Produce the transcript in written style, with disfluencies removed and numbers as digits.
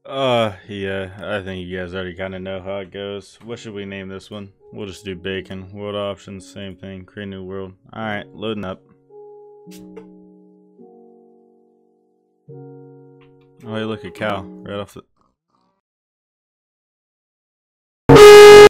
Yeah, I think you guys already kind of know how it goes. What should we name this one? We'll just do bacon. World options, same thing. Create a new world. Alright, loading up. Oh, hey, look, a cow. Right off the...